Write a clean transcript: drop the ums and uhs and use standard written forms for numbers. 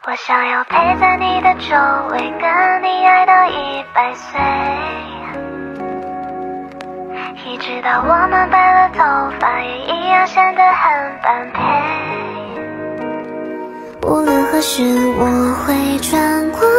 我想要陪在你的周围，跟你爱到100岁，一直到我们白了头发，也一样显得很般配。无论何时，我会转过